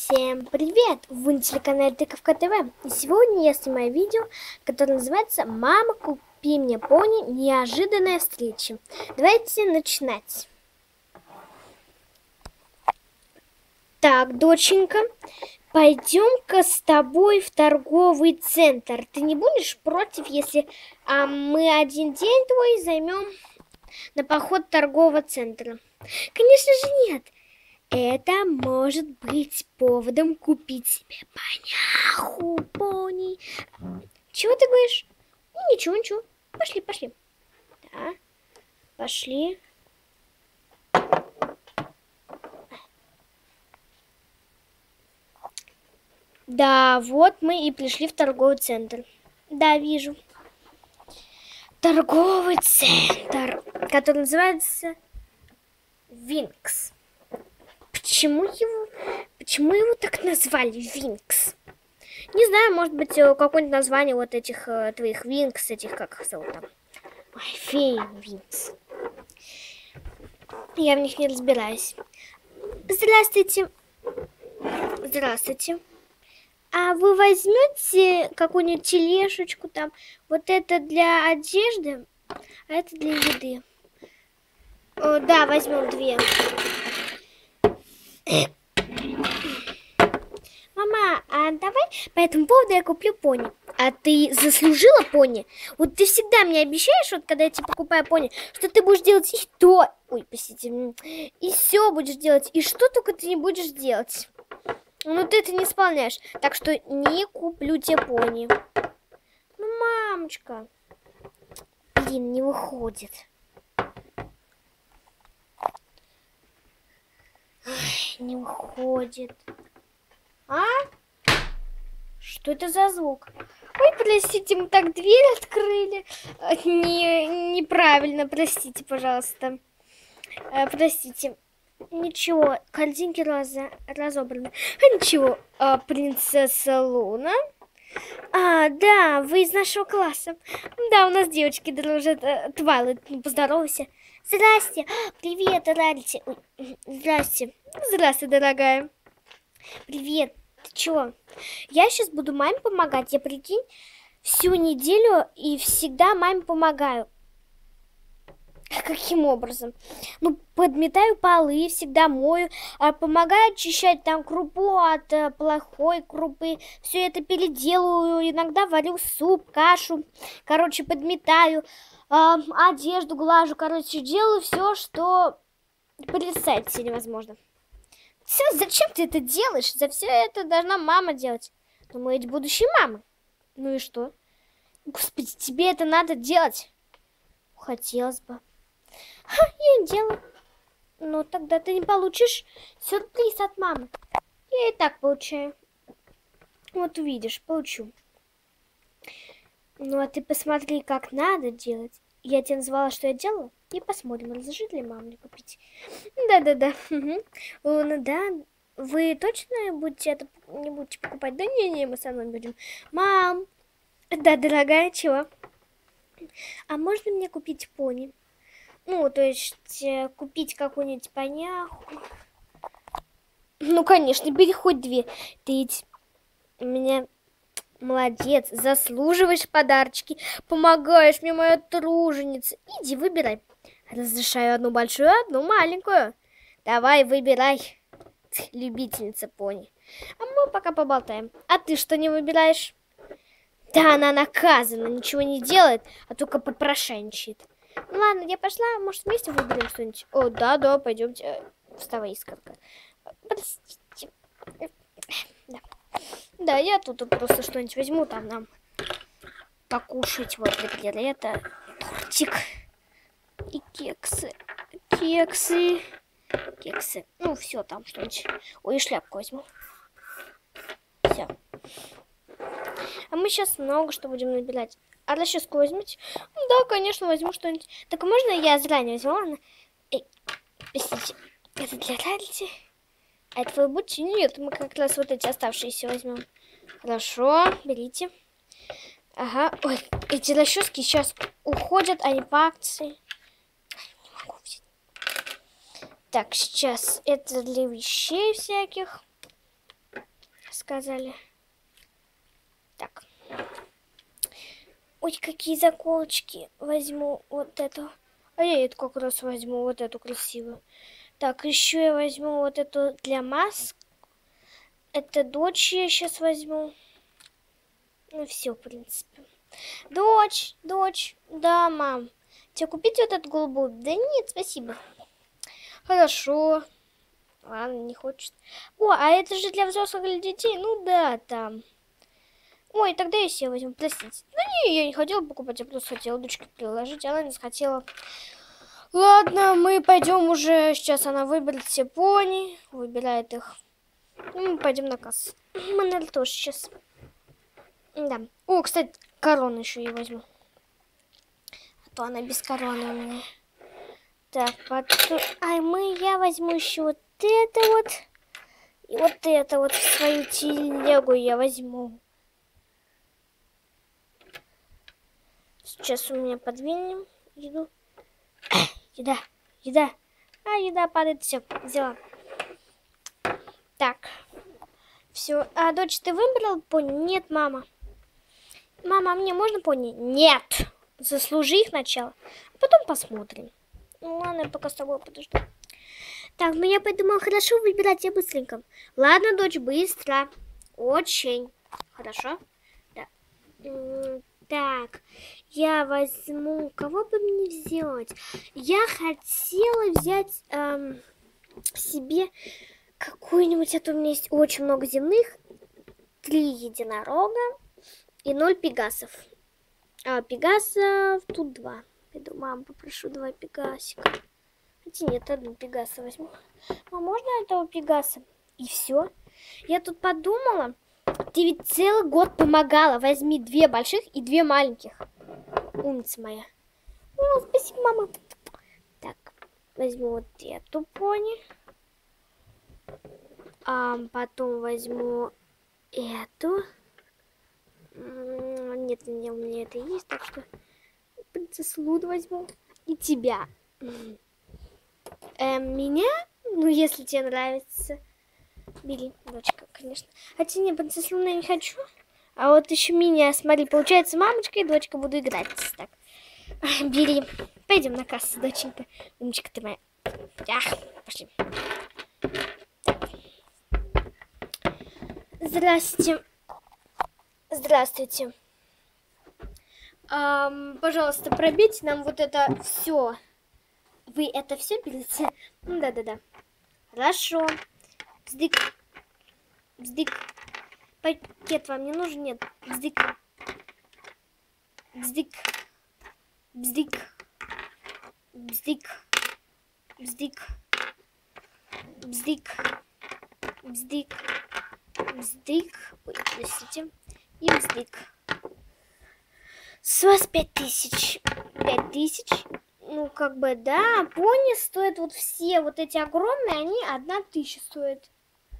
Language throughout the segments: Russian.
Всем привет! Вы на телеканале Тыковка ТВ. И сегодня я снимаю видео, которое называется «Мама, купи мне пони. Неожиданная встреча». Давайте начинать. Так, доченька, пойдем-ка с тобой в торговый центр. Ты не будешь против, если мы один день твой займем на поход торгового центра? Конечно же нет. Это может быть поводом купить себе поняху, пони. Чего ты говоришь? Ну, ничего, ничего. Пошли, пошли. Да, пошли. Да, вот мы и пришли в торговый центр. Да, вижу. Торговый центр, который называется Винкс. Почему его так назвали Винкс? Не знаю, может быть, какое-нибудь название вот этих твоих Винкс, этих, как их зовут там? Ой, феи Винкс. Я в них не разбираюсь. Здравствуйте. Здравствуйте. А вы возьмете какую-нибудь тележечку там? Вот это для одежды, а это для еды. О, да, возьмем две. Мама, а давай по этому поводу я куплю пони. А ты заслужила пони? Вот ты всегда мне обещаешь, вот когда я тебе покупаю пони, что ты будешь делать и то, ой, простите, и все будешь делать, и что только ты не будешь делать. Ну ты это не исполняешь, так что не куплю тебе пони. Ну, мамочка, блин, не выходит. Ой, не выходит. А? Что это за звук? Ой, простите, мы так дверь открыли. Неправильно, простите, пожалуйста. Простите. Ничего, картинки разобраны. Ничего, принцесса Луна. Да, вы из нашего класса. Да, у нас девочки дружат. Твайлайт, поздоровайся. Здрасте. Привет, Рарити. Здрасте. Здравствуй, дорогая. Привет. Ты чё? Я сейчас буду маме помогать. Я, прикинь, всю неделю и всегда маме помогаю. Каким образом? Ну, подметаю полы, всегда мою, помогаю очищать там крупу от плохой крупы. Все это переделываю, иногда варю суп, кашу. Короче, подметаю, одежду глажу. Короче, делаю все, что представить себе невозможно. Все, зачем ты это делаешь? За все это должна мама делать. Но мы ведь будущие мамы. Ну и что? Господи, тебе это надо делать. Хотелось бы. Я делаю. Но тогда ты не получишь сюрприз от мамы. Я и так получаю. Вот увидишь, получу. Ну а ты посмотри, как надо делать. Я тебе назвала, что я делала. И посмотрим, разрешит ли мама мне купить. Да-да-да. Ну да. Вы точно будете это не будете покупать? Да не, мы со мной будем. Мам! Да, дорогая, чего? А можно мне купить пони? Ну, то есть купить какую-нибудь поняху. Ну, конечно, бери хоть две. Ты ведь у меня молодец, заслуживаешь подарочки, помогаешь мне, моя труженица. Иди, выбирай. Разрешаю одну большую, одну маленькую. Давай, выбирай, любительница пони. А мы пока поболтаем. А ты что не выбираешь? Да, она наказана, ничего не делает, а только попрошайничает. Ну ладно, я пошла, может вместе выберем что-нибудь? О, да, пойдемте. Вставай, искорка. Простите. Да, я тут просто что-нибудь возьму, там нам покушать. Вот, например, это тортик и кексы. Кексы. Ну, все там что-нибудь. Ой, и шляпку возьму. Все. А мы сейчас много что будем набирать. А расческу возьмите? Да, конечно, возьму что-нибудь. Так можно я заранее возьму, ладно? Эй, простите, это для Рарити? А это вы будете? Нет, мы как раз вот эти оставшиеся возьмем. Хорошо, берите. Ага, ой, эти расчески сейчас уходят, они по акции. Не могу взять. Так, сейчас это для вещей всяких. сказали. Так. Ой, какие заколочки. Возьму вот эту. А я это как раз возьму вот эту красивую. Так, еще я возьму вот эту для масок. Это дочь я сейчас возьму. Ну все, в принципе. Дочь, да, мам. Тебе купить вот эту голубую? Да нет, спасибо. Хорошо. Ладно, не хочет. О, а это же для взрослых или детей? Ну да, там. Ой, тогда я себе возьму, простите. Ну не, я не хотела покупать, я просто хотела дочке приложить, она не захотела. Ладно, мы пойдем уже. Сейчас она выберет все пони, выбирает их. Мы пойдем на кассу. Мы, наверное, тоже сейчас. Да. О, кстати, корону еще я возьму. А то она без короны у меня. Так, потом... я возьму еще вот это вот. И вот это вот в свою телегу я возьму. Сейчас у меня подвинем еду. Еда. Еда падает, все, взяла. Так. Все. А, дочь, ты выбрала пони? Нет, мама. Мама, а мне можно пони? Нет. Заслужи их сначала. А потом посмотрим. Ну ладно, я пока с тобой подожду. Так, ну я подумала, хорошо выбирать я быстренько. Ладно, дочь, быстро. Очень. Хорошо? Да. Так, я возьму... Кого бы мне взять? Я хотела взять себе какую-нибудь... А то у меня есть очень много земных. 3 единорога и 0 пегасов. А пегасов тут 2. Пойду, маму попрошу 2 пегасика. Хотя нет, 1 пегаса возьму. А можно этого пегаса? И все. Я тут подумала... Ты ведь целый год помогала. Возьми 2 больших и 2 маленьких. Умница моя. О, спасибо, мама. Так, возьму вот эту пони. Потом возьму эту. Нет, у меня это есть, так что принцессу Луду возьму. И тебя. Меня? Ну, если тебе нравится. Бери, дочка, конечно. Хотя не, принцессу Луну я не хочу. А вот еще меня, смотри, получается, мамочка и дочка буду играть. Так, бери. Пойдем на кассу, доченька. Умничка ты моя. Пошли. Так. Здравствуйте. Здравствуйте. Пожалуйста, пробейте нам вот это все. Вы это все берете? Ну, да. Хорошо. Бздык. Бздык. Пакет вам не нужен? Нет. Бздык. Бздык. Бздык. Бздык. Бздык. Бздык. Бздык. Бздык. Ой, простите. И бздык. С вас 5000. 5000. Ну, как бы, да. Пони стоят вот все. Вот эти огромные, они 1000 стоят.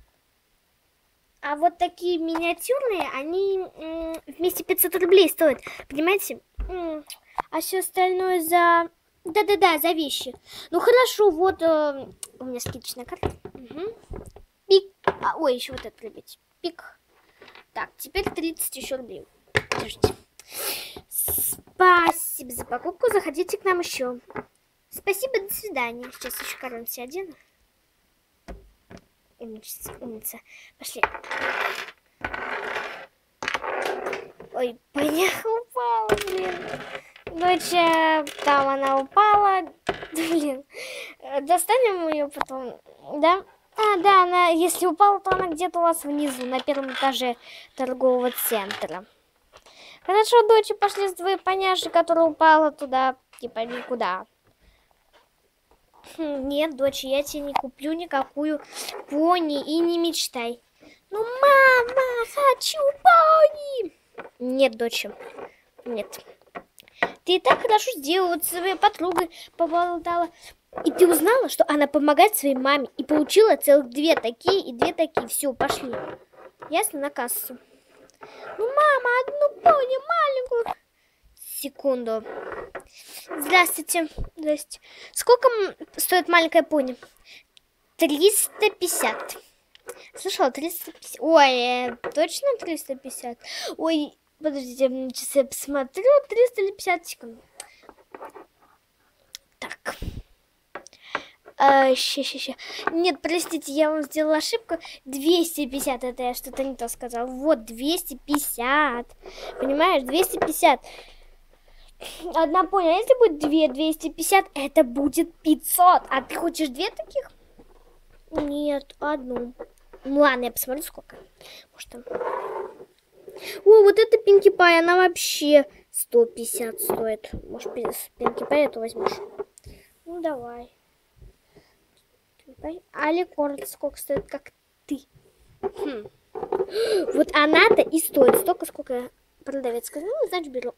А вот такие миниатюрные, они вместе 500 рублей стоят. Понимаете? А все остальное за... Да, за вещи. Ну, хорошо, вот у меня скидочная карта. Угу. Пик. Ой, еще вот это пробить. Пик. Так, теперь 30 еще рублей. Подождите. Спасибо за покупку. Заходите к нам еще. Спасибо, до свидания. Сейчас еще корону себе одену. Умница. Пошли. Ой, поняха упала, блин. Доча, там она упала. Блин. Достанем ее потом, да? Да, она, если упала, то она где-то у вас внизу, на 1-м этаже торгового центра. Хорошо, доча, пошли с твоей поняшей, которая упала туда, типа никуда. Нет, доча, я тебе не куплю никакую пони и не мечтай. Ну, мама, хочу пони! Нет, доча, нет. Ты и так хорошо сделала, вот своей подругой поболтала. И ты узнала, что она помогает своей маме. И получила целых 2 такие и 2 такие. Все, пошли. Ясно, на кассу. Ну, мама, 1 пони маленькую. Секунду. Здравствуйте. Здрасте. Сколько стоит маленькая пони? 350. Слышала, 350. Ой, точно 350? Ой, подождите, сейчас я посмотрю. 300 или 50 секунд. Так. Ща. Нет, простите, я вам сделала ошибку. 250, это я что-то не то сказала. Вот, 250. Понимаешь, 250. Одна поняла, если будет 250, это будет 500. А ты хочешь 2 таких? Нет, одну. Ну ладно, я посмотрю, сколько. Может, там... О, вот эта Пинки Пай, она вообще 150 стоит. Может, Пинки Пай эту возьмешь? Ну, давай. Али Корт сколько стоит, как ты? Вот она-то и стоит столько, сколько продавец сказал. Ну, значит, беру.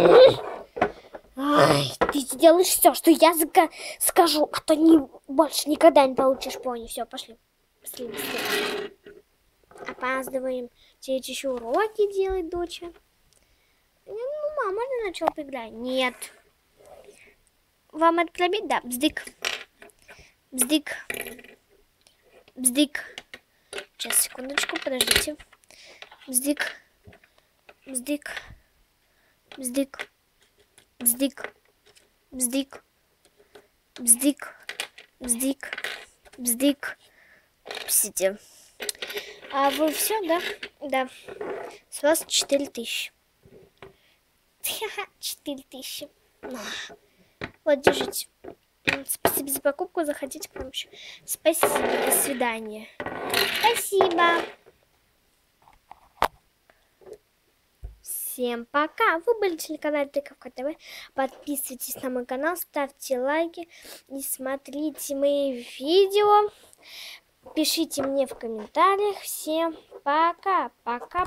Ай, ты сделаешь все, что я скажу, а то больше никогда не получишь пони. Все, пошли. Быстрее. Опаздываем. Тебе еще уроки делать, доча? Ну, мама, можно начала поиграть? Нет. Вам это пробить? Да, бздык. Бздык. Бздык. Сейчас, секундочку, подождите. Бздык. Бздык. Бздык. Бздык. Бздык. Бздык. Бздык. Бздык. Псите. А вы все, да? Да. С вас 4000. 4000. Вот, держите. Спасибо за покупку. Заходите к нам еще. Спасибо. До свидания. Спасибо. Всем пока. Вы были на телеканале Тыковка ТВ. Подписывайтесь на мой канал, ставьте лайки и смотрите мои видео. Пишите мне в комментариях. Всем пока. Пока.